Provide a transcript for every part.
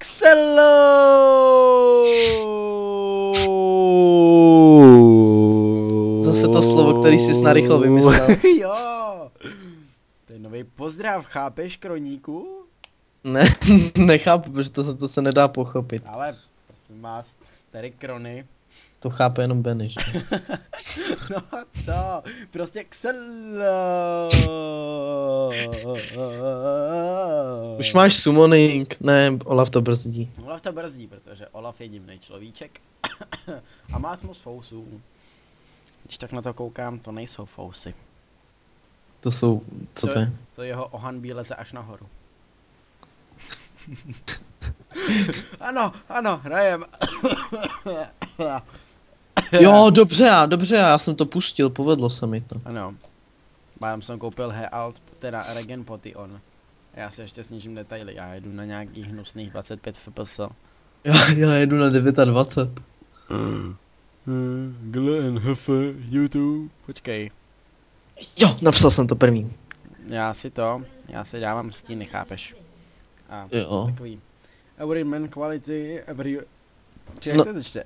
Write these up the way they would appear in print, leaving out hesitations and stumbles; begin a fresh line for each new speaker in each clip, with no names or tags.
Xelo!
Zase to slovo, který jsi narychlo vymyslel.
Jo! To je nový pozdrav, chápeš, Kroníku?
Ne, nechápu, protože to se nedá pochopit.
Ale, prosím vás, tady Krony.
To chápe jenom Benny, že?
No a co? Prostě Xelo!
Už máš summoning, ne, Olaf to brzdí.
Olaf to brzdí, protože Olaf je divný človíček a má moc fousů. Když tak na to koukám, to nejsou fousy.
To jsou, co to je?
To jeho ohanbí leze až nahoru. ano, hrajem.
Jo, dobře, já jsem to pustil, povedlo se mi to.
Ano. Já jsem koupil Healt, teda Regen Potion. Já si ještě snížím detaily, já jedu na nějakých hnusných 25 fps.
Já jedu na 29.
Glenn, Hefe, YouTube, počkej.
Jo, napsal jsem to první.
Já si dávám stíny, chápeš? A
Jo.
takový. Every man quality, every... Čekaj,
No.
se to čte,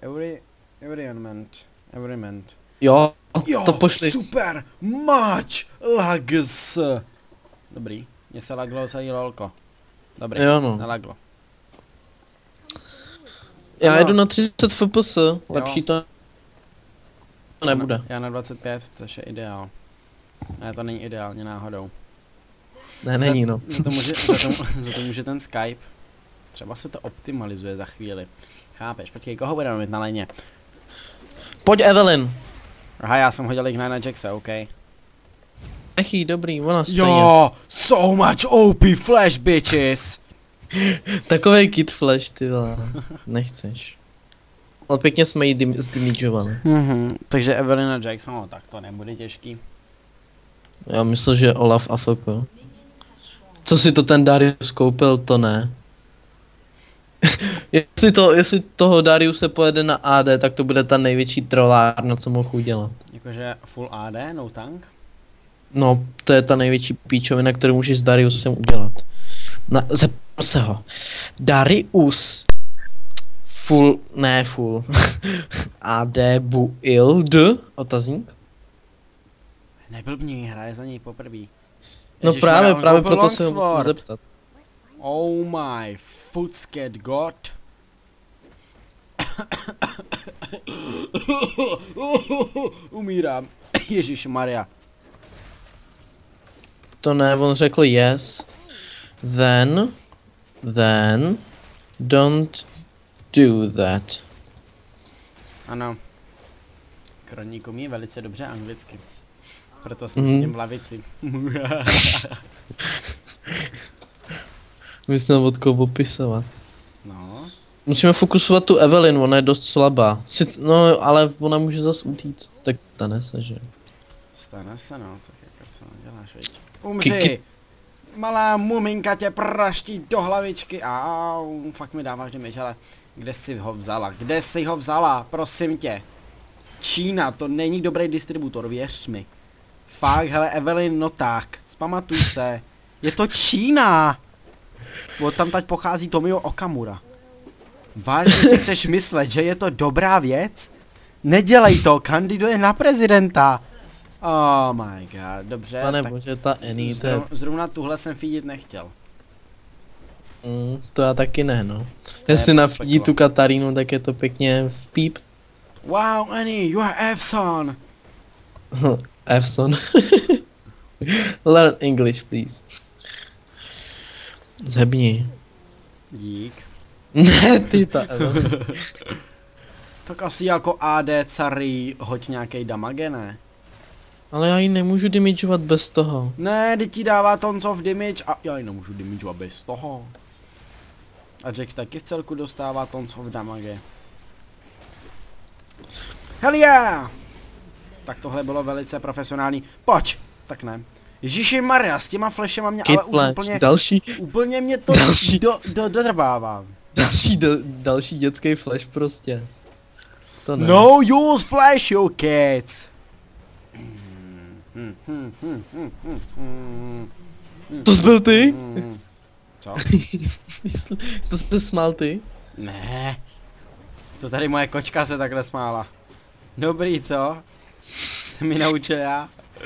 every man.
Jo,
Jo,
to pošli.
super, much lags. Dobrý, mně se laglo celý lolko. Dobrý,
Jo, no.
nelaglo.
Já
Ano.
jedu na 30 fps, lepší to nebude.
Já na 25, což je ideál. Ne, to není ideálně náhodou.
Ne, není no.
Za to může ten Skype. Třeba se to optimalizuje za chvíli. Chápeš, počkej, koho budeme mít na léně?
Pojď Evelyn.
Aha, já jsem hodil Ignite na Jacksa, OK.
Echy, dobrý, ona stojí.
Jo, so much OP flash, bitches!
Takovej kit flash, ty vole. Nechceš. Ale pěkně jsme ji zdimidžovali.
Takže Evelyn a Jackson, no tak to nebude těžký.
Já myslel, že Olaf a Foko. Co si to ten Darius koupil, to ne. jestli toho Dariuse pojede na AD, tak to bude ta největší trollárna, co mohl udělat.
Jakože full AD, no tank?
No, to je ta největší píčovina, kterou můžeš s Dariusem udělat. Zeptám se ho. Darius full AD build? Otazník?
Neblbni, hraje za něj poprvé.
No právě proto se ho musím zeptat.
Oh my footscat god. Umírám. Ježíš Maria.
To ne, on řekl yes. Then don't do that.
Ano. Kroník umí velice dobře anglicky. Proto jsem s ním v lavici.
Musím od koho popisovat.
No.
Musíme fokusovat tu Evelyn, ona je dost slabá. No, ale ona může zas utíct, tak stane se, že?
Stane se, no, tak jako co děláš, viď? Umři! Malá muminka tě praští do hlavičky. Au, fakt mi dáváš damage, ale kde jsi ho vzala? Kde jsi ho vzala? Prosím tě. Čína, to není dobrý distributor, věř mi. Fakt, hele, Evelyn, no tak, zpamatuj se. Je to Čína! Od tam teď pochází Tomio Okamura. Vážně si chceš myslet, že je to dobrá věc? Nedělej to, kandiduje na prezidenta. Oh my god, dobře.
Pane
tak
bože, ta Annie, to je...
zrovna tuhle jsem feedit nechtěl.
To já taky ne, no. Jestli nafídí tu Katarínu, tak je to pěkně v píp.
Wow, Annie, you are F-son.
Efson. Learn English, please. Zhebni.
Dík.
Ne, ty ta Evelyn.
Tak asi jako AD Cary hoď nějakej damage, ne?
Ale já ji nemůžu damageovat bez toho.
Ne, teď ti dává tons of damage a já ji nemůžu damageovat bez toho. A Jax taky v celku dostává tons of damage. Hell yeah! Tak tohle bylo velice profesionální. Pojď! Tak ne. Ježíši Maria, s těma flashema mě
Kid
ale už
flash,
úplně...
další,
Úplně mě to
další.
dodrbává.
další dětský flash prostě. To ne.
No use flash, you kids!
To jsi byl ty?
Co?
To jste smál ty?
Ne. To tady moje kočka se takhle smála. Dobrý, co? Jsem mi naučil já.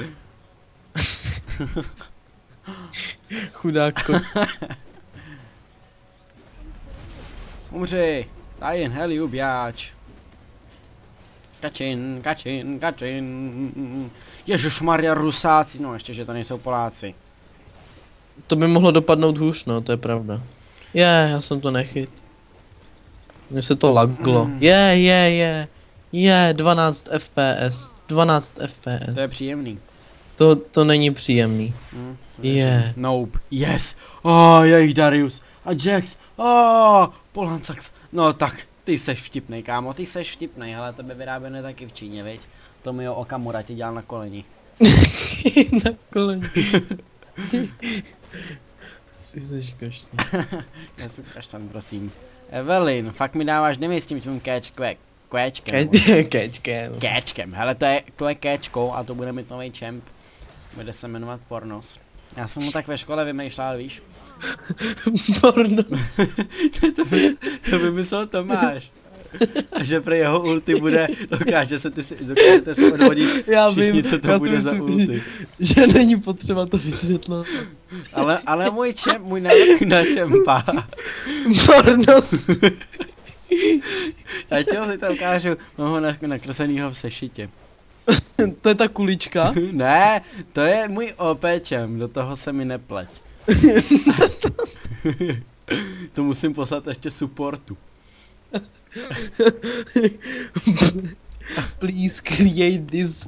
Chudáko.
Umři. Daj heli ubjáč. Kačin, kačin, kačin. Ježišmarja, Rusáci. No ještě, že to nejsou Poláci.
To by mohlo dopadnout hůř, no, to je pravda. Já jsem to nechyt. Mně se to laglo. 12 FPS. 12 FPS.
To je příjemný.
To není příjemný.
Nope. Yes. Jejich Darius. A Jax. Polancax. No tak, ty seš vtipnej, kámo, ty seš vtipnej, ale tebe vyráběné taky v Číně, viď? Tomio Okamura tě dělal na koleni.
Na koleni. Ty jsi kaštan.
Já jsem kaštan, prosím. Evelyn, fakt mi dáváš demy s tím tvým kéčkem. Kéčkem, hele to je kéčkou a to bude mít nový champ. Bude se jmenovat Pornos. Já jsem mu tak ve škole vymýšlel, víš?
Pornos.
to vymyslel Tomáš. Že pro jeho ulti bude, dokážete si odvodit všichni, co to bude za ulti.
Že není potřeba to vysvětlit.
Ale můj návrh na čempa.
Pornos.
Já ti ho si to ukážu, mám ho nakreslenýho v sešitě.
To je ta kulička?
Ne, to je můj OPčem, do toho se mi nepleť. To musím poslat ještě supportu.
Please create this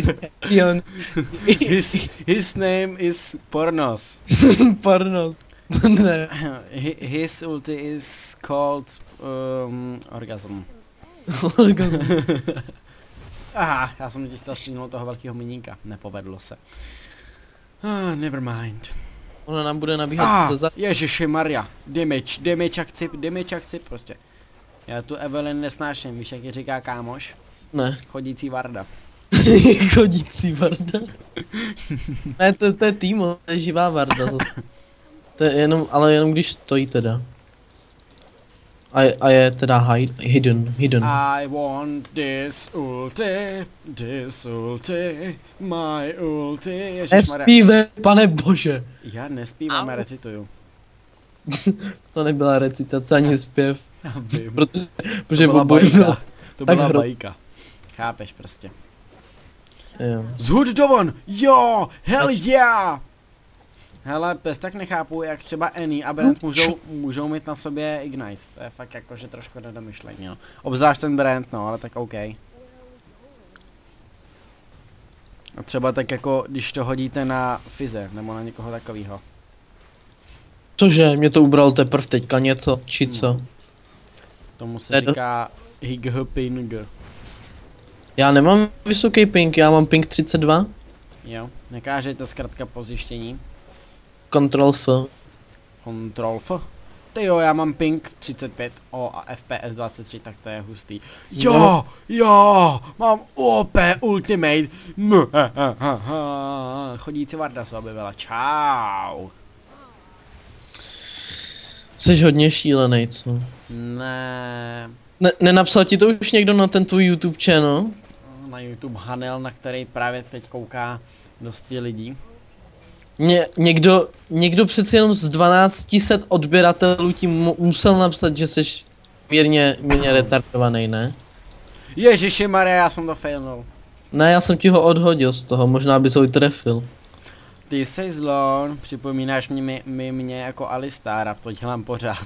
his name is Pornos.
Pornos. Ne.
His ulti is called Orgasm.
Orgasm.
Aha, já jsem chtěl stříhnout toho velkého miníka, nepovedlo se. Never mind.
Ona nám bude nabíhat za...
Ježišimarja, damage akcip prostě. Já tu Evelyn nesnáším, víš jak ji říká kámoš?
Ne.
Chodící Varda.
Chodící Varda? Ne, to je Týmo, to je živá Varda zase. To je jenom, ale jenom když stojí teda. A je teda hidden.
I want this ulti, my ulti, ježišmarja.
Nespívej, pane bože.
Já nespívám, já recituju.
To nebyla recitace ani zpěv.
Já vím.
Protože
to byla bajka. To byla bajka. Chápeš prostě.
Jo.
Zhud Dovon, jo, hell yeah! Hele, bez tak nechápu, jak třeba Annie a Brand můžou mít na sobě Ignite. To je fakt jakože trošku nedomyšlení, no. Obzvlášť ten Brand, no, ale tak OK. A třeba tak jako, když to hodíte na Fize, nebo na někoho takového.
Cože, mě to ubral teprve teďka něco, či co?
Tomu se říká Ping.
Já nemám vysoký ping, já mám ping 32.
Jo, nekážete zkrátka po zjištění.
Ctrl F.
Ctrl F. Ty jo, já mám ping 35 a FPS 23, tak to je hustý. Jo, mám OP Ultimate. Chodící Varda se objevila, čau.
Jsi hodně šílenej, co?
Ne.
Nenapsal ti to už někdo na ten tvůj YouTube channel?
Na YouTube Hanel, na který právě teď kouká dosti lidí.
Někdo přeci jenom z 1200 odběratelů ti musel napsat, že jsi mírně retardovaný, ne?
Ježišimarja, já jsem to failnul.
Ne, já jsem ti ho odhodil z toho, možná bys ho i trefil.
Ty jsi zlon, připomínáš mě jako Alistára, to dělám pořád.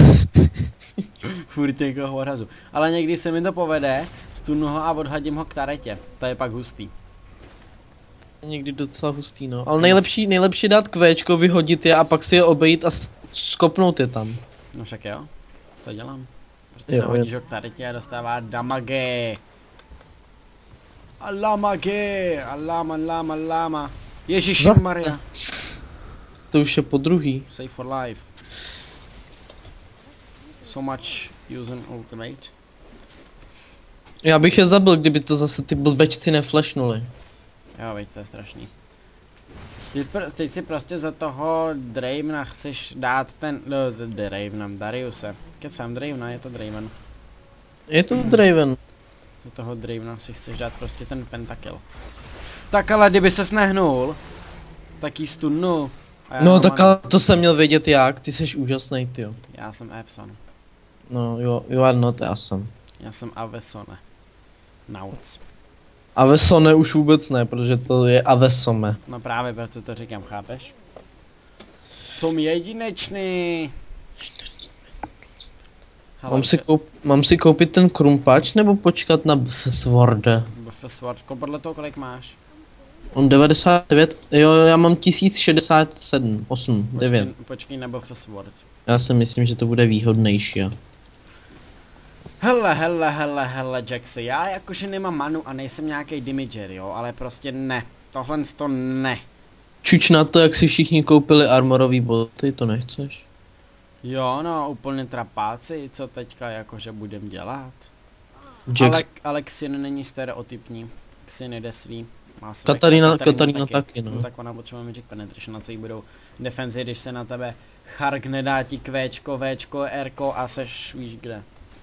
Furt někoho odhazu. Ale někdy se mi to povede, stunu ho a odhadím ho k taretě, to je pak hustý.
Někdy docela hustý, no. Ale nejlepší dát kvéčko, vyhodit je a pak si je obejít a skopnout je tam.
No však jo, to dělám. Prostě nahodíš ho k taretě a dostává damage. Alamage, alama. Ježišmarja.
To už je po druhý.
Save for life. So much using ultimate.
Já bych je zabil, kdyby to zase ty blbečci neflashnuli.
Jo, veď, to je strašný. Teď si prostě za toho Dravena chceš dát ten, no, Dravena, Dariuse. Kecám, Dravena, je to Draven.
Je to Draven.
Za toho Dravena si chceš dát prostě ten pentakill. Tak ale kdyby ses nehnul, tak jí stunnu.
No tak ale to jsem měl vědět jak, ty jsi úžasnej, tyjo.
Já jsem Evson.
No, you are not awesome.
Já jsem Avesone. Nauc.
Avesone už vůbec ne, protože to je Avesome.
No právě proto to říkám, chápeš? Jsem jedinečný.
Mám si koupit ten krumpač nebo počkat na Sworda?
Sword, podle toho kolik máš?
On 99, jo já mám 1067, 8, 9.
Počkej na Sword.
Já si myslím, že to bude výhodnější.
Hele, Jaxy, já jakože nemám manu a nejsem nějaký damager, jo, ale prostě ne. Tohle to ne.
Čuč na to, jak si všichni koupili armorový boty, to nechceš?
Jo, no, úplně trapáci, co teďka jakože budem dělat. Ale Xin není stereotypní. Xin jde svý. Má své
Katarina taky, no.
Tak ona potřebuje Magic Penetration, na co jí budou defenzi, když se na tebe Chark nedá ti Qčko, Včko, Rko a seš víš kde.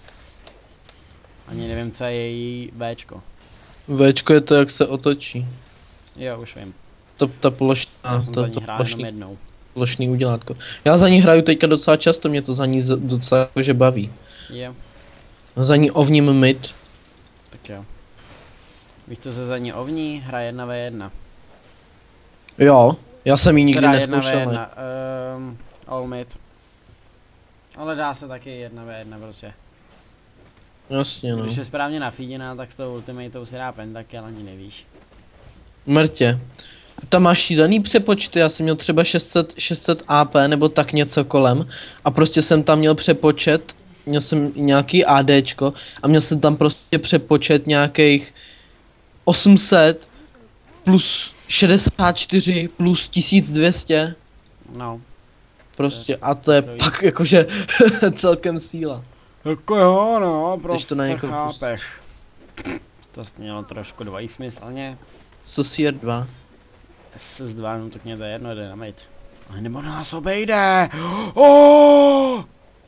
Ani nevím, co je její Včko.
Včko je to, jak se otočí.
Jo, už vím.
Ta plošná, plošný udělátko. Já za ní hraju teďka docela často, mě to za ní docela jakože baví.
Jo.
Za ní ovním mid.
Tak jo. Víš, co se za ní ovní? Hra 1v1.
Jo, já jsem ji nikdy neskoušel.
1v1, all mid. Ale dá se taky 1v1 prostě.
Jasně no.
Když je správně nafíděná, tak s tou ultimatou si dá pentakill, ani nevíš.
Mrtě. Tam máš daný přepočty, já jsem měl třeba 600 AP nebo tak něco kolem a prostě jsem tam měl přepočet, měl jsem nějaký ADčko a měl jsem tam prostě přepočet nějakých 800 plus 64 plus 1200.
No.
Prostě a to je pak jakože celkem síla.
Jako jo no, prostě
to na někoho
chápeš. To mělo trošku dvojsmyslně.
Socier 2.
SS2, no tak mě to je jedno, jde na mate. Ale nebo nás obejde! Oh!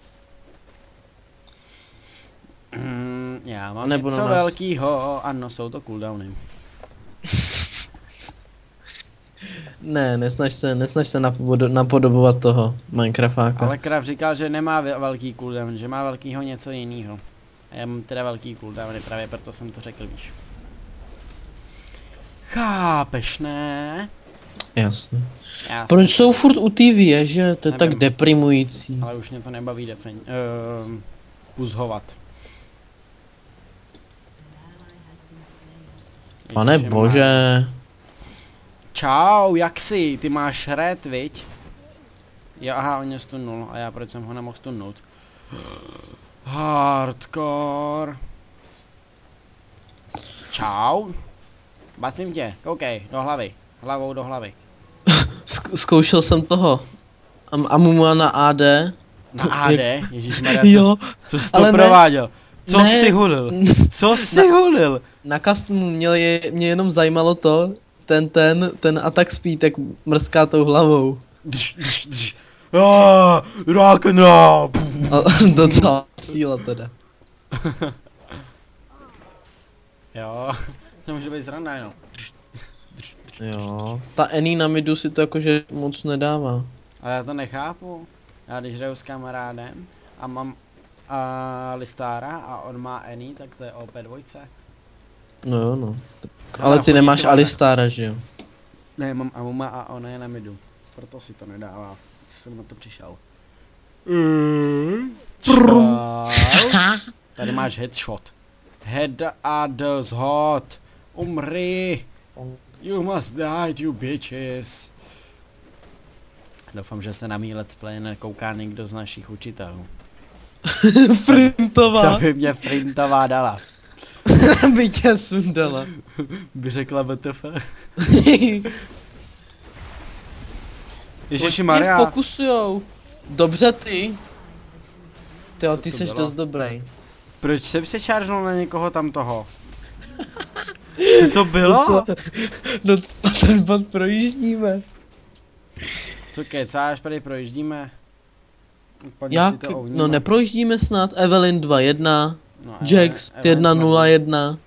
Já mám
nebo
něco velkýho, ano, jsou to cooldowny.
Ne, nesnaž se napodobovat toho Minecraftáka.
Ale Kraft říkal, že nemá velký cooldown, že má velkýho něco jiného. A já mám teda velký cooldowny, právě proto jsem to řekl, víš. Chápeš, ne?
Jasně. Proč jsou furt u té věže? To je tak deprimující.
Ale už mě to nebaví puzhovat.
Pane bože.
Čau, jak jsi? Ty máš red, viď? Jo, aha, on mě stunnul. A já proč jsem ho nemohl stunnout? Hardcore. Čau. Bacím tě, koukej, do hlavy. Hlavou do hlavy.
Zkoušel jsem toho. Amuma na AD.
Na AD? Ježišmarja, co jsi to prováděl? Co jsi hulil? Co jsi hulil?
Na customu mě jenom zajímalo to, ten attack speed, jak mrská tou hlavou.
Rock'n'roll!
Docela síla teda.
Jo, to může být zranda jenom.
Jo, ta Annie na midu si to jakože moc nedává.
Ale já to nechápu. Já když hraju s kamarádem a mám Listára a on má Annie, tak to je OP dvojce.
No jo no. Ale ty nemáš Alistára, že jo?
Ne, mám Amuma a ona je na midu. Proto si to nedává. Jsem na to přišel. Tady máš headshot. Head a does hot. Umri. You must die, you bitches. Doufám, že se na mý let's play nekouká někdo z našich učitelů.
Frintová.
Co by mě Frintová dala?
By tě sundala.
By řekla WTF. Ježišimarja.
Fokusujou. Dobře ty. Tyjo, ty jsi dost dobrý.
Proč jsem se čáržnul na někoho tam toho? Co to bylo?
Docela ten bod projíždíme.
Co kecáš, tady projíždíme? Úplně
Jak?
si to ohníme.
No neprojíždíme snad, Evelyn 2-1,
No,
Jax
Evelyn
1-0-1.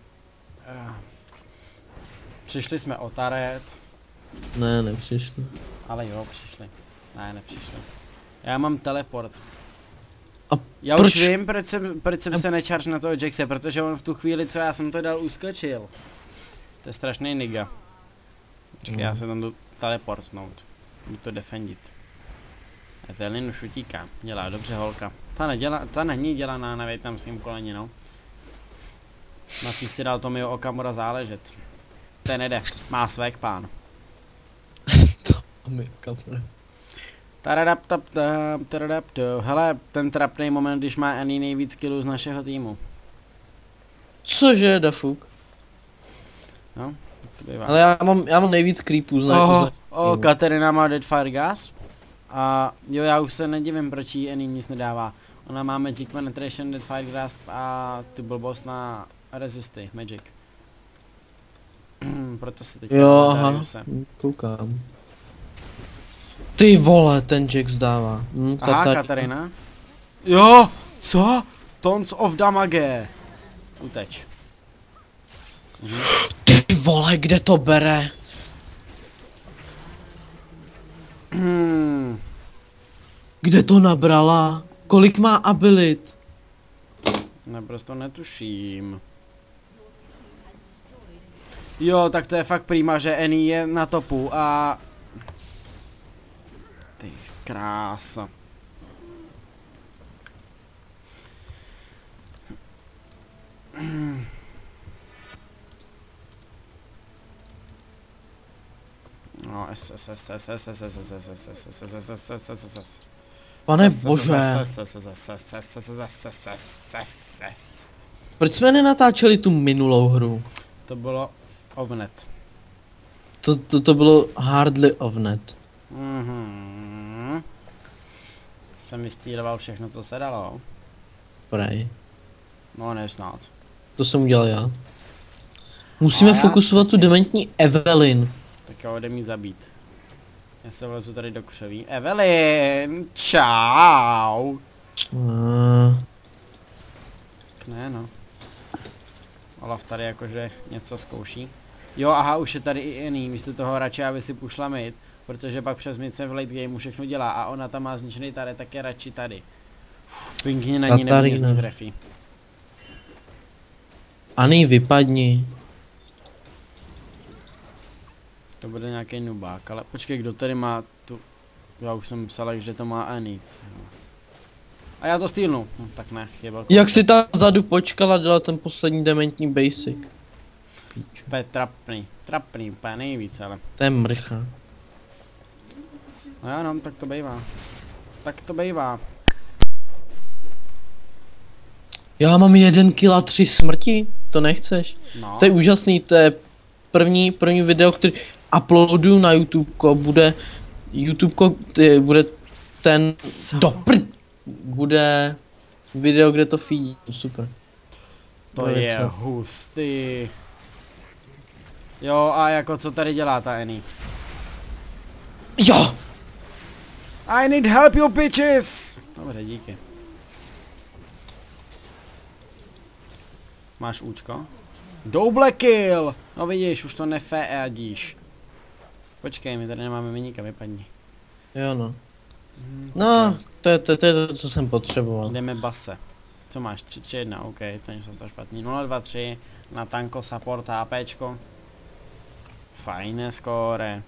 Přišli jsme o Taret,
Ne, nepřišli.
ale jo, přišli. Ne, nepřišli. Já mám teleport.
A
Já
proč?
už vím, proč jsem se nečarž na toho Jaxe, protože on v tu chvíli, co já jsem to dal, uskočil. To je strašný nigga. Počkej, já se tam jdu teleportnout. Jdu to defendit. Evelyn už utíká. Dělá dobře holka. Ta není dělaná na větnamském koleni, no. Na ty si dal Tomio Okamura záležet. Ten jede. Má svek pán. Hele, ten trapný moment, když má Annie nejvíc killů z našeho týmu.
Cože, dafuk?
No, to bývá.
Ale já mám nejvíc creepů
Katerina má Deadfire Gas. A jo, já už se nedivím, proč jí Annie nic nedává. Ona má Magic Penetration, Deadfire Gas a ty blbost na Resisty, Magic. Proto se teď
Jo, aha, koukám. Ty vole, ten Jax dává.
Aha, Katarina. Jo, co? Tons of Damage. Uteč.
Ty vole, kde to bere? Kde to nabrala? Kolik má abilit?
Naprosto netuším. Jo, tak to je fakt prima, že Annie je na topu a... Ty krása. No,
Pane bože. Proč jsme nenatáčeli tu minulou hru?
To bylo Ovnet.
To bylo hardly Ovnet.
Jsem vystýloval všechno, co se dalo.
Prej.
No, ne snad.
To jsem udělal já. Musíme fokusovat tu dementní Evelyn.
Tak jo, jde mi zabít. Já se vlezu tady do křoví. Evelyn, čau. Ne no. Olaf tady jakože něco zkouší. Jo, aha, už je tady i Annie, místo toho radši, aby si pušla mid, protože pak přes mid se v late gameu všechno dělá a ona tam má zničený tady, tak je radši tady. Pinkyně na ní nebo z ní trefí.
Annie, vypadni.
To bude nějaký nubák, ale počkej, kdo tady má tu... Já už jsem psal, že to má Annie. A já to stýlnu. Tak ne, je velký.
Jak si tam vzadu počkala, dělala ten poslední dementní basic.
Úplně trapný, úplně nejvíc, ale.
To je mrcha.
No já no, tak to bývá.
Já mám 1 kill a 3 smrti, to nechceš?
No.
To je úžasný, to je první video, který uploaduju na YouTube, bude ten bude video, kde to feedí, super.
To je hustý. Jo, a jako co tady dělá ta Annie?
Jo!
I need help you bitches! Dobře, díky. Máš účko? Double kill! No vidíš, už to nefédíš. Počkej, my tady nemáme miníka, vypadni.
Jo no. No, to je to, co jsem potřeboval.
Jdeme base. Co máš? 3-3-1, OK, to není to špatný. 0-2-3 na tanko, support, APčko. Fajné skóre.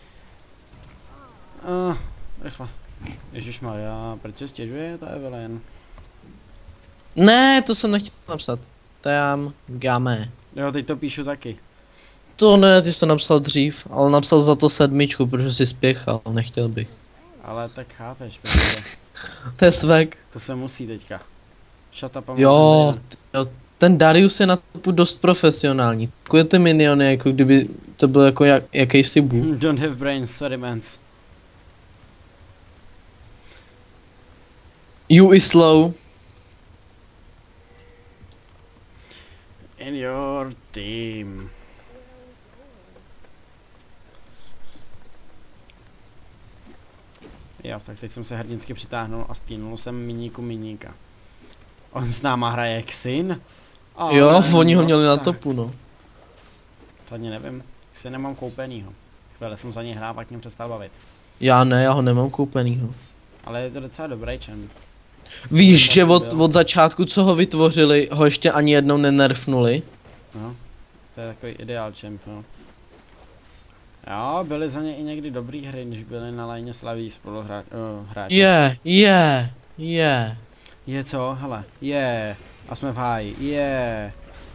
Rychle. Ježišmarja, proč se stěžuje ta Evelyn?
Ne, to jsem nechtěl napsat. Tam game.
Jo, teď to píšu taky.
To ne, ty jsi to napsal dřív, ale napsal za to 7, protože jsi spěchal, nechtěl bych.
Ale tak chápeš, protože...
To je svek.
To se musí teďka. Shut up,
jo, ten Darius je na topu dost profesionální. Takové ty miniony, jako kdyby to byl jako jakýsi bůh.
Don't have brains, sorry mans.
You is slow.
In your team. Jo, tak teď jsem se hrdinsky přitáhnul a stínul jsem miníka. On s náma hraje Xin?
Jo, oni ho měli na topu, no.
To ani nevím, Xin nemám koupenýho. Chvíle jsem za něj hrál, pak mě přestal bavit.
Já ne, já ho nemám koupenýho.
Ale je to docela dobrý champ.
Víš, že od začátku, co ho vytvořili, ho ještě ani jednou nenerfnuli?
No, to je takový ideál champ, no. Jo, byly za ně i někdy dobrý hry, když byly na lajně slaví spoluhráči.
Je.
Je co? Hele, je. A jsme v háji. Je.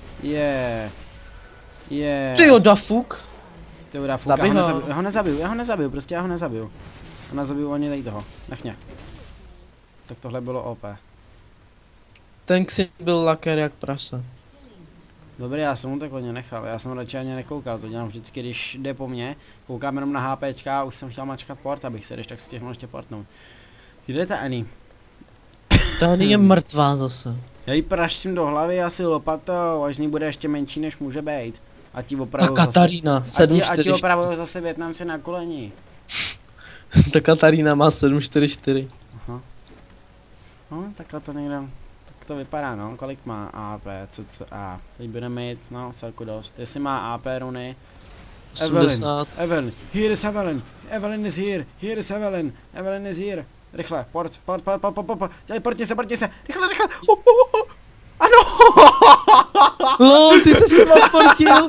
Tyjo, dafuk.
Tyjo, dafuk. Já ho nezabiju, prostě já ho nezabiju. A nezabiju ani tady toho. Nech mě. Tak tohle bylo OP.
Ten Xin byl laker jak prasa.
Dobrý, já jsem mu tak hodně nechal, já jsem radši ani nekoukal, to dělám vždycky, když jde po mně, koukám jenom na HPčka a už jsem chtěl mačkat port, abych se když tak stihnul ještě portnout. Kde je ta Annie?
Ta Annie je mrtvá zase.
Já jí praštím do hlavy asi lopatou, až z ní bude ještě menší než může být. A ti opravdu
zase... Katarína, 744.
A ti opravdu zase Vietnamci na koleni.
Ta Katarína má 744.
Aha. No, takhle to někde... To vypadá, no, kolik má AP, CCA, teď budeme mít, no, celku dost, jestli má AP runy. Evelyn, here is Evelyn, Evelyn is here is Evelyn, Evelyn is here, rychle, port, teleportně se, rychle, ano!
Lol, ty jsi se teleportil!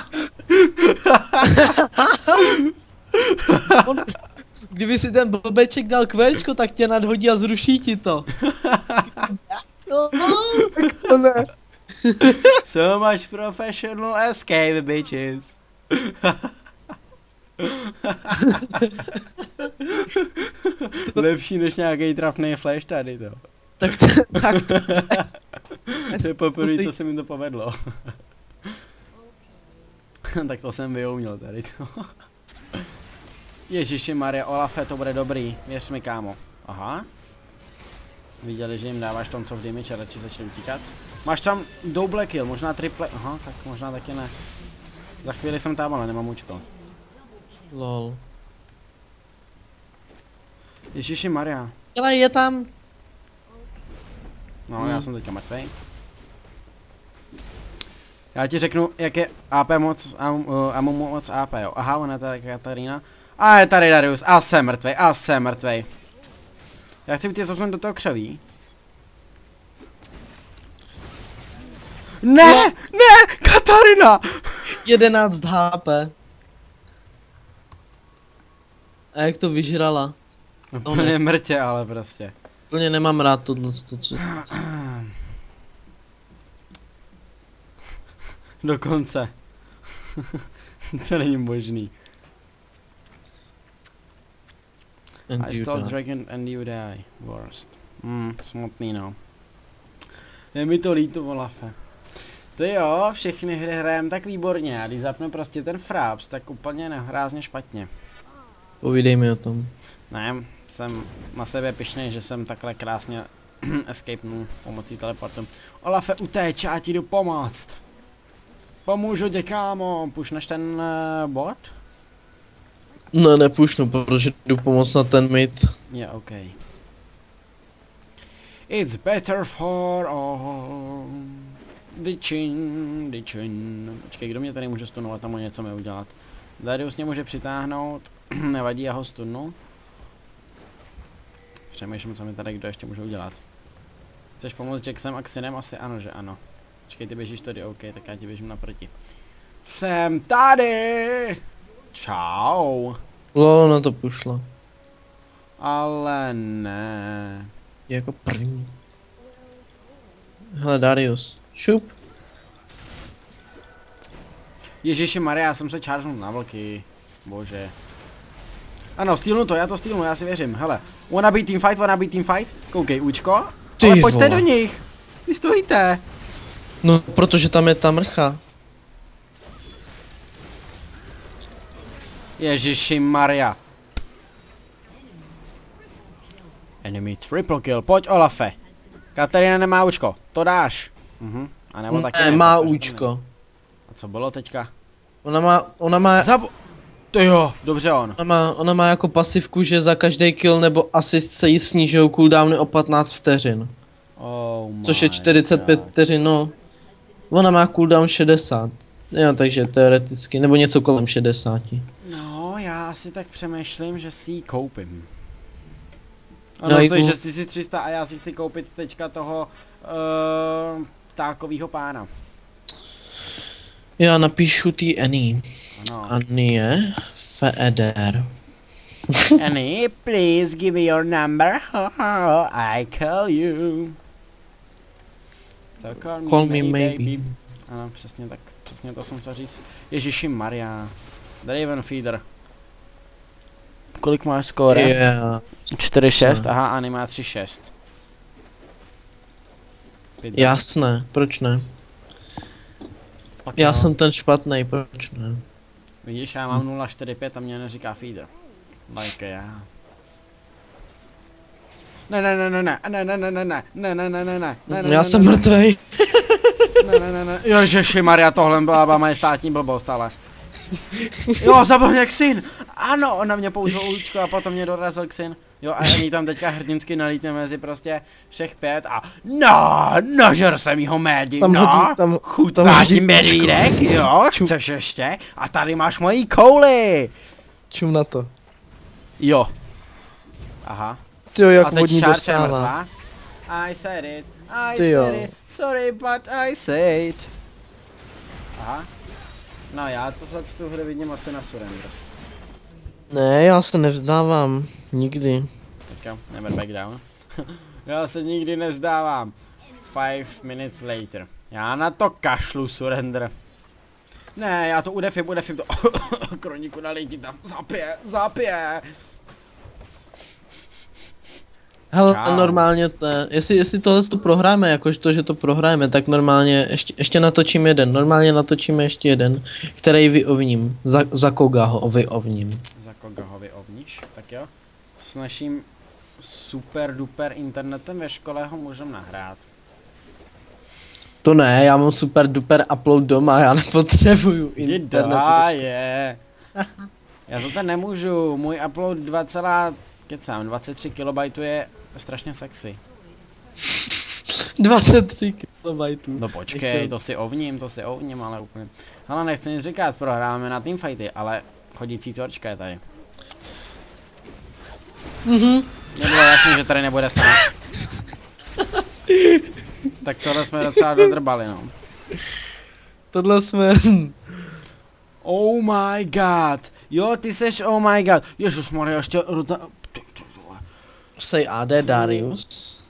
Kdyby si ten blbeček dal kvéčko, tak tě nadhodí a zruší ti to. Tak to ne.
So much professional escape, bitches. Lepší než nějaký trapný flash tady to. To je poprvé, co se mi to povedlo. Tak to jsem vyuměl tady to. Ježiši Maria, Olafe, to bude dobrý, věř mi kámo. Aha. Viděli, že jim dáváš tam co v damage a radši začne utíkat. Máš tam double kill, možná triple, aha, tak možná taky ne. Za chvíli jsem tam, ale nemám účko.
Lol.
Ježiši Maria.
Ale je tam.
No, já jsem teďka mrtvej. Já ti řeknu, jak je AP moc, Amu moc AP, jo. Aha, ona je tady Katarína. A je tady Darius, a jsem mrtvej. Já chci být zopnout do toho křoví. Ne, Katarina!
11 HP. A jak to vyžrala?
Úplně mrtě, ale prostě.
Úplně nemám rád tohle, co...
Dokonce. To není možný. I stole dragon and you die. Worst. Smutný no. Je mi to líto, Olafe. To jo, všechny hry hrajem tak výborně a když zapnu prostě ten fraps, tak úplně nehrázně špatně.
Povídej mi o tom.
Ne, jsem na sebe pyšnej, že jsem takhle krásně escapenul pomocí teleportu. Olafe, utéč, já ti jdu pomoct. Pomůžu tě, kámo, pušneš ten bot?
Ne, nepušnu, protože jdu pomoct na ten mid.
Yeah, okay. It's better for all. Dichin. Počkej, kdo mě tady může stunovat, tam něco mi udělat. Darius mě může přitáhnout, nevadí, já ho stunu. Přemýšlím, co mi tady kdo ještě může udělat. Chceš pomoct Jacksem a Xinem? Asi ano, že ano. Počkej, ty běžíš tady, OK, tak já ti běžím naproti. Jsem tady! Čau.
Lolo na to pušla.
Ale ne.
Je jako první. Hele, Darius. Šup.
Ježiši Maria, já jsem se chargenul na vlky. Bože. Ano, stýlnu to, já to stýlnu, já si věřím. Hele, wanna be team fight? Koukej, účko.
Ty
ale pojďte
vole.
do nich. Vy stojíte.
No, protože tam je ta mrcha.
Ježiši Maria. Enemy triple kill, pojď Olafe. Katarina nemá účko, to dáš. A nebo taky
ne, má účko.
A co bylo teďka?
Ona má...
To jo, dobře on.
Ona má jako pasivku, že za každý kill nebo asist se jí snížují cooldowny o 15 vteřin.
Oh
Což je
my
45
God.
vteřin, no. Ona má cooldown 60. Jo, takže teoreticky, nebo něco kolem 60.
No, já si tak přemýšlím, že si ji koupím.
No,
Ono
i
stojí
u-
6300 a já si chci koupit teďka toho ptákovýho pána.
Já napíšu tý Annie.
Ano.
Annie Feder.
Annie, please give me your number. I call you. So
Call me maybe.
Ano, přesně tak. Přesně to jsem chtěl říct. Ježiši Maria. Draven Feeder. Kolik máš skóre?
Yeah.
4-6, aha, Annie má 3-6.
Jasné, proč ne?
Pak
Já
jo.
jsem ten špatný, proč ne?
Vidíš, já mám 0,45 a mě neříká feeder. Like já. Ne, ne, ne, ne, ne, ne, ne, ne, ne, ne, ne, ne, ne, ne, ne, ne,
Já jsem mrtvej.
ne, ne, ne, ne, Ježiši Maria, tohle byla majestátní blbost, ale. Jo, zabil mě Xin. Ano, on na mě použil uličku a potom mě dorazil Xin. Jo, a oni tam teďka hrdinsky nalítne mezi prostě všech 5 a nažer jsem jího médium,
Tam
no,
hodí- tam
chutná
hodí
ti medvídek, jo, chceš ještě? A tady máš mojí kouli.
Čum na to.
Jo. Aha.
Ty jo, jak
A teď
vodní
Charge je
dostává.
mrtvá. I said it. I
Ty jo.
said it. Sorry, but I said. Aha. No já tohle tu hru vidím asi na surrender.
Ne, já se nevzdávám. Nikdy.
Teďka, never back down. Já se nikdy nevzdávám. 5 minutes later. Já na to kašlu surrender. Ne, já to udefím to. Kroniku nalej ti tam. Zapije.
Hele,
Čau.
normálně jestli tohle to prohráme, jakož to, že to prohráme, tak normálně ještě natočím jeden. Normálně natočíme ještě jeden, který vyovním. Za koga ho vyovním.
Za koga ho vyovníš? Tak jo. S naším super duper internetem ve škole ho můžem nahrát.
To ne, já mám super duper upload doma, já nepotřebuju internet.
Je. Já za to nemůžu, můj upload 23 KB je strašně sexy.
23 KB.
No počkej, to si ovním, ale úplně. Ale nechci nic říkat, prohráváme na teamfighty, ale chodící torčka je tady. Mně bylo jasný, že tady nebude sama. Tak tohle jsme docela dodrbali, no.
Tohle jsme...
Oh my god. Jo, ty seš oh my god. Ježišmarja, ještě...
Say AD Darius.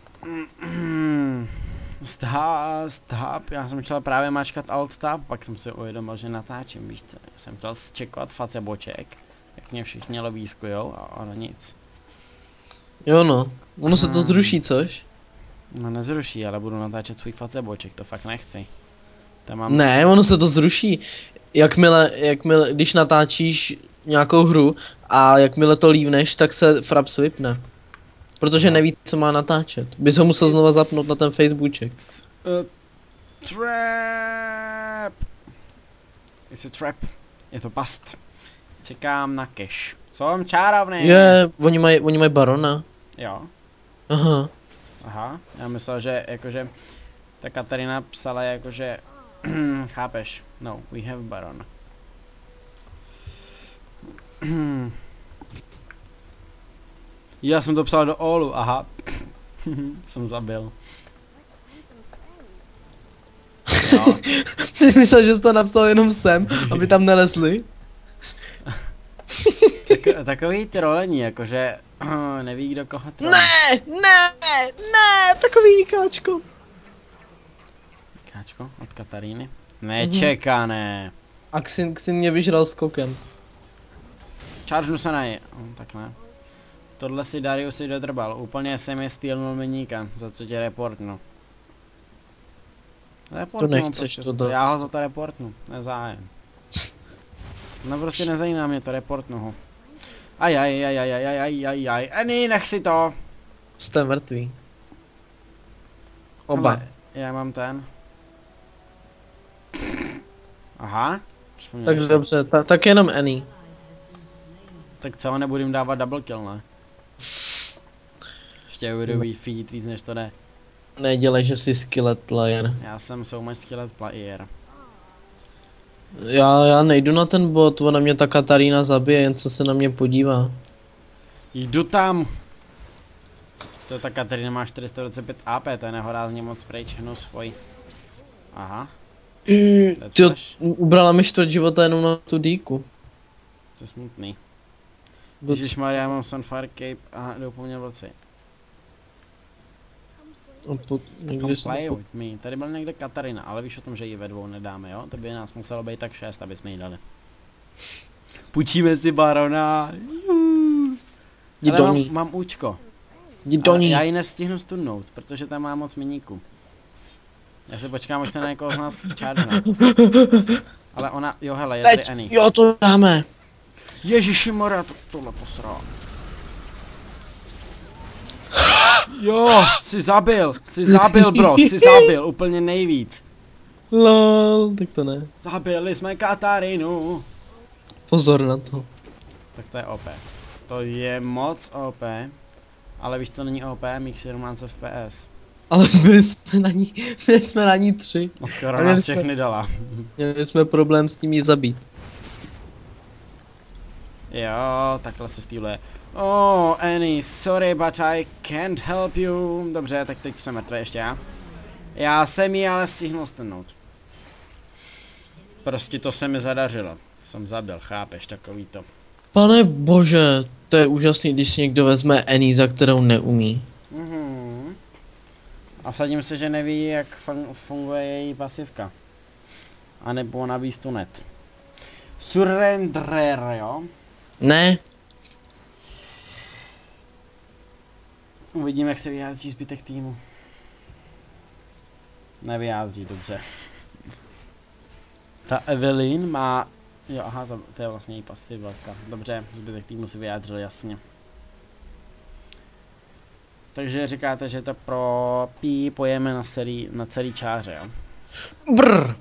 Stop, já jsem chtěl právě mačkat alt tab, pak jsem si uvědomil, že natáčím, víš co, jsem chtěl zčekovat boček, jak mě všichni lovískujou a ono nic.
Jo no, ono se to zruší, což?
No nezruší, ale budu natáčet svůj boček, to fakt nechci. Tam mám...
Ne, ono se to zruší. Jakmile, když natáčíš nějakou hru a jakmile to lívneš, tak se Fraps vypne. Protože neví, co má natáčet. Bys ho musel znova zapnout na ten Facebookček.
Trap! It's a trap. Je to past. Čekám na cash. Jsem čárovný.
Oni mají barona.
Jo.
Aha.
Aha, já myslel, že jakože ta Katarina psala jakože chápeš, no, we have baron. Já jsem to psal do Olu, aha. Jsem zabil. Jo.
Ty myslel, že jsi to napsal jenom sem, aby tam nelesli?
Takový trolení, jakože neví kdo koho trolí.
Ne, takový káčko.
Káčko od Kataríny? Nečekané.
A Xin mě vyžral skokem.
Chargenu se na je. Tak ne. Tohle si Darius si dodrbal. Úplně se mi stýlnul miníka, za co tě reportnu.
To nechceš to dát.
Já ho za to reportnu, nezájem. No prostě nezajímá mě to, reportnu ho. Ajajajajajajajajaj, Annie, nech si to!
Jste mrtví. Oba.
Hele, já mám ten. Aha.
Tak dobře, tak jenom Annie.
Tak co, nebudu jim dávat double kill, ne? Ještě budu feedit víc než to jde.
Nedělej, že jsi skillet player.
Já jsem so much skillet player.
Já nejdu na ten bot, ona mě ta Katarína zabije, jen co se na mě podívá.
Jdu tam! To ta Katarina má 425 AP, to je nehorázně moc pryč, no svoj. Aha.
Ty ubrala mi 4 života jenom na tu díku.
To je smutný. Ježišmarja, já mám Sunfire Cape a jdu po mně vlci. Come play with me. Tady byl někde Katarina, ale víš o tom, že ji ve dvou nedáme, jo? To by nás muselo být tak 6, aby jsme jí dali. Půjčíme si barona. Ale mám účko. Já ji nestihnu stunnout, protože tam má moc miníku. Já se počkám, až se na někoho z nás čárne. Ale ona, jo hele, je tady Annie.
Jo, to dáme.
Ježišimora, tohle posral. Jo, jsi zabil bro, jsi zabil úplně nejvíc.
Lol, tak to ne.
Zabili jsme Katarinu.
Pozor na to.
Tak to je OP. To je moc OP. Ale víš, to není OP, mých 17 FPS.
Ale byli jsme na ní 3.
No skoro nás všechny dala.
Měli jsme problém s tím jí zabít.
Jo, takhle se stýluje. Oh, Annie, sorry, but I can't help you. Dobře, tak teď jsem mrtvý ještě já. Já jsem ji ale stihnul stenout. Prostě to se mi zadařilo. Jsem zabil, chápeš, takový to.
Pane bože, to je úžasný, když někdo vezme Annie, za kterou neumí.
A vsadím se, že neví, jak funguje její pasivka. A nebo ona ví stunet. Surrender, jo?
Ne.
Uvidíme, jak se vyjádří zbytek týmu. Nevyjádří, dobře. Ta Evelyn má... Jo, aha, to je vlastně její pasivka. Dobře, zbytek týmu si vyjádřil jasně. Takže říkáte, že to pro pojeme na celý čáře, jo?
Brr.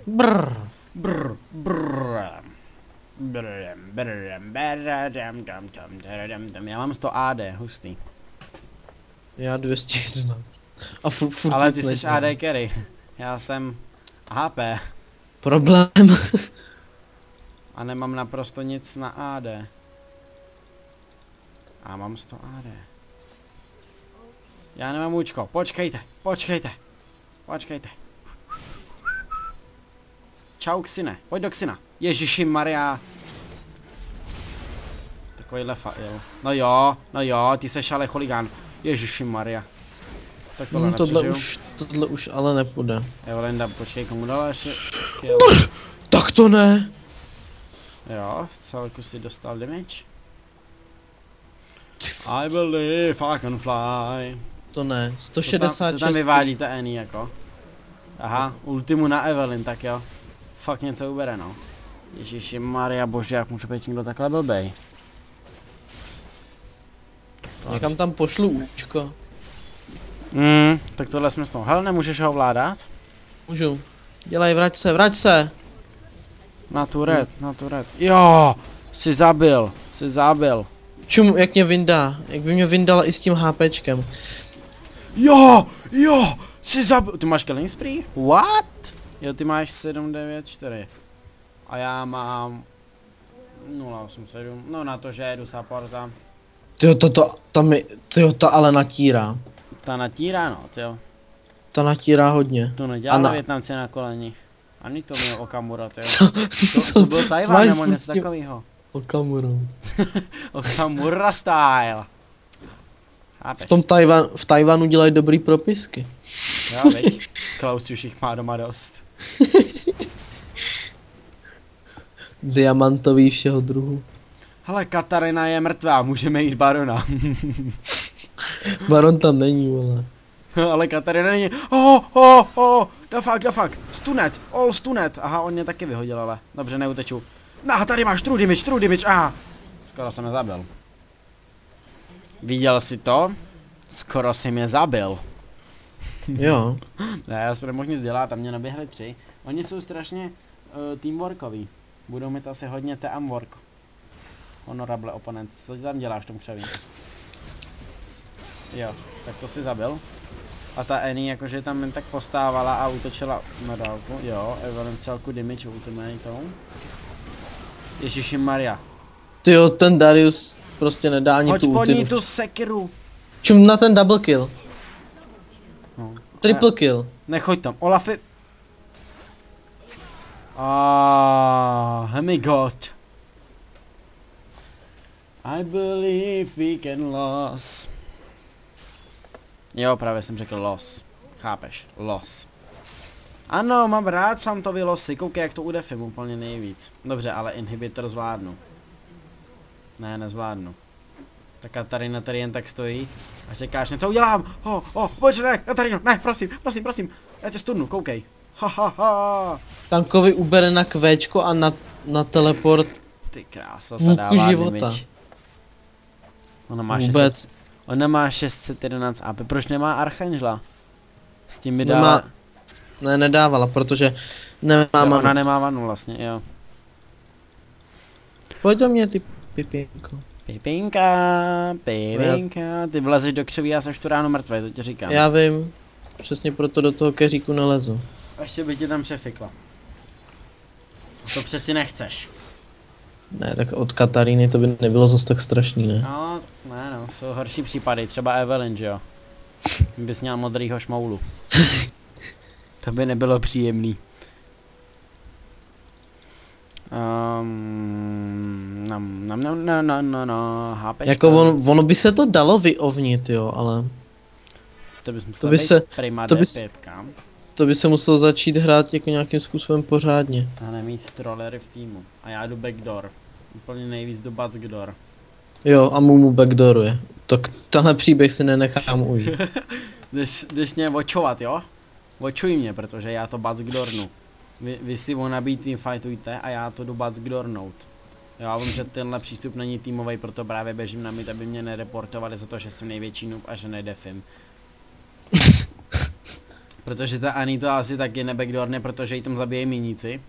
Já mám 100 AD, hustý.
Já 211. A furt
ale ty jsi AD carry. Já jsem HP.
Problém.
A nemám naprosto nic na AD. A mám 100 AD. Já nemám účko. Počkejte. Čau, Ksine. Pojď do Ksina. Ježiši Maria. Takovýhle fail. No jo, ty seš ale chuligán. Ježiši Maria. Tak
tohle už ale nepůjde.
Evelynda, počkej, komu dala ještě
Tak to ne.
Jo, v celku si dostal damage. I believe I can fly.
To ne, 166.
Co tam vyvádíte Annie jako? Aha, ultimu na Evelyn, tak jo. Fakt něco ubere, no. Ježiši Maria, bože, jak může být někdo takhle blbej.
Někam tam pošlu účko.
Tak tohle jsme s toho. Hele, nemůžeš ho ovládat?
Můžu. Dělej, vrať se.
Na tu red. Jo, jsi zabil.
Čum, jak mě vyndá. Jak by mě vyndala i s tím HPčkem.
Jo, jsi zabil. Ty máš killing spree? What? Jo, ty máš 794. A já mám 087. No na to, že jedu supporta.
Tyjo, ta ale natírá.
Ta natírá, no, tyjo.
Ta natírá hodně.
To nedělá Vietnamci na koleních. Ani to měl Okamura, tyjo. To byl Tajvan nebo něco takovýho.
Okamura.
Okamura style. Chápeš?
V Tajvanu dělají dobrý propisky.
Jo, viď? Klaus už jich má doma dost.
Diamantový všeho druhu.
Hele, Katarina je mrtvá, můžeme jít barona.
Baron tam není, vole.
Ale Katarina není. Da fuck. Stunet. Aha, on mě taky vyhodil, ale. Dobře, neuteču. Tady máš true damage, aha. Skoro jsem mě zabil. Viděl jsi to? Skoro si mě zabil.
Jo.
Ne, já jsem nemohl nic dělat, tam mě naběhli 3. Oni jsou strašně teamworkoví. Budou mít asi hodně teamwork. Honorable opponent. Co ti tam děláš v tom křoví? Jo, tak to si zabil. A ta Annie jakože tam jen tak postávala a útočila na dálku. Jo, Evelyn celku damage ultimatou. Ježiši Maria.
Tyjo, ten Darius prostě nedá ani
Hoď
tu
po ní
ultimu.
tu sekiru.
Čum na ten double kill.
No.
Triple kill.
Nechoď tam, Olafy. Hemigod. I believe we can lose. Jo, právě jsem řekl los. Chápeš? Los. Ano, mám rád Santovy losy, koukej jak to udefím úplně nejvíc. Dobře, ale inhibitor zvládnu. Ne, nezvládnu. Tak Katarina tady jen tak stojí a čekáš, co udělám? Pojď, ne, Katarino, ne, prosím, já tě sturnu, koukej.
Tankovi ubere na kvéčko a na teleport.
Ty krása, ta dává
života.
damage.
Vůbec.
Ona má 611 AP, proč nemá Archangela? S tím mi
Nemá-
dala...
Ne, nedávala, protože nemá
Jo,
manu.
ona nemá vanu vlastně, jo.
Pojď do mě, ty pipinko.
Pipinka, ty vlezeš do křoví, já jsem tu ráno mrtvý, to ti říkám.
Já vím. Přesně proto do toho keříku nelezu.
A ještě by tě tam přefikla. To přeci nechceš.
Ne, tak od Kataríny to by nebylo zase tak strašný, ne?
No, ne no, jsou horší případy, třeba Evelyn, že jo. Bys měl modrýho šmoulu. To by nebylo příjemný. HPčka.
Jako ono by se to dalo vyovnit, jo, ale
To bys
to
musel
by
být
se-
prima
to by
D5,
to by se muselo začít hrát jako nějakým způsobem pořádně.
a nemít trollery v týmu. A já jdu backdoor. Úplně nejvíc jdu backdoor.
Jo, a mu backdooruje. Tak tenhle příběh si nenechám ujít.
Jdeš mě očovat, jo? Očuj mě, protože já to backdoornu. Vy si wannabe teamfightujte a já to jdu backdoornout. Jo, já vím, že tenhle přístup není týmový, proto právě běžím na mid, aby mě nereportovali za to, že jsem největší noob a že nedefím. Protože ta Annie to asi taky nebackdoorne, protože jí tam zabijí miníci.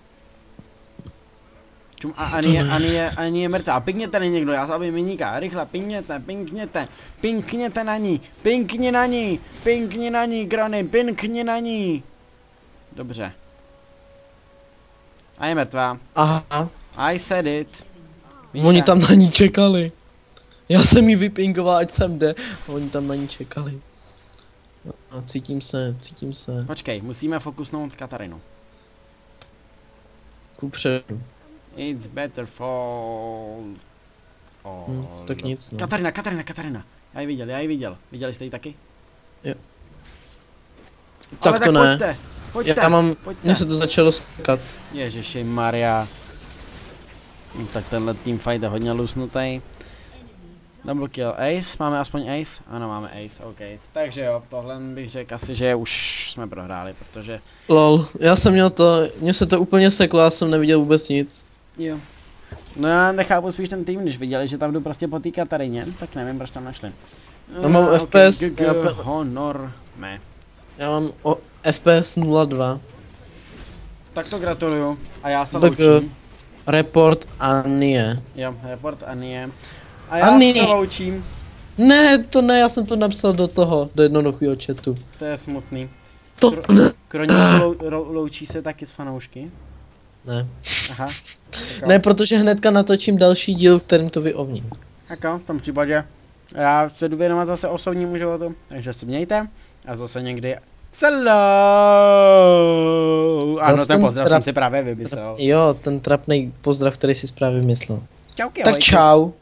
Čum, a Annie je mrtvá. Pingněte na někdo, já zabiju miníka, rychle, pinkněte na ní, pinkni na ní, Grony, pinkni na ní. Dobře. A je mrtvá.
Aha,
I said it.
oni tam na ní čekali. Já jsem jí vypingoval, ať sem jde. A oni tam na ní čekali. A cítím se.
Počkej, musíme fokusnout Katarinu.
Kupředu.
It's better fall.
Tak nic, no.
Katarina. Já ji viděl. Viděli jste ji taky?
Tak
Ale
to ne.
Pojďte.
Já mám,
pojďte.
mně se to začalo skat.
Ježiši Maria. No, tak tenhle teamfight je hodně lusnutý. Double kill ace, máme aspoň ace? Ano, máme ace, ok. Takže jo, tohle bych řekl asi, že už jsme prohráli, protože...
Lol, já jsem měl to, mně se to úplně seklo, já jsem neviděl vůbec nic.
Jo. No já nechápu spíš ten tým, když viděli, že tam jdu prostě po té Katarině, tak nevím, proč tam našli.
Já mám FPS,
honor, ne.
Já mám FPS 02.
Tak to gratuluju. A já se
Tak,
loučím.
Report Annie.
Jo, report Annie. A já
Annie.
se loučím.
Ne, to ne, já jsem to napsal do jednoduchého chatu.
To je smutný.
To ne.
Kroníku loučí se taky s fanoušky?
Ne.
Aha.
Ne, protože hnedka natočím další díl, kterým to vyovním.
Jako, v tom případě já se jdu věnovat zase osobnímu životu, takže se mějte a zase někdy celou. Ano, ten pozdrav jsem si právě vymyslel.
Jo, ten trapný pozdrav, který si právě myslel.
Čauky,
Tak čau.